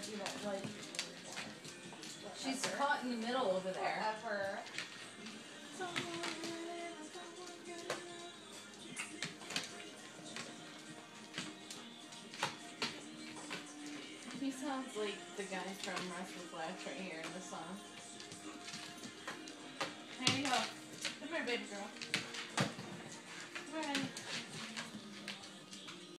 if you don't like. She's caught in the middle over there. Whatever. He sounds like the guy from Restless Laugh right here in the song. Here you go. Come here, baby girl. Come here, honey.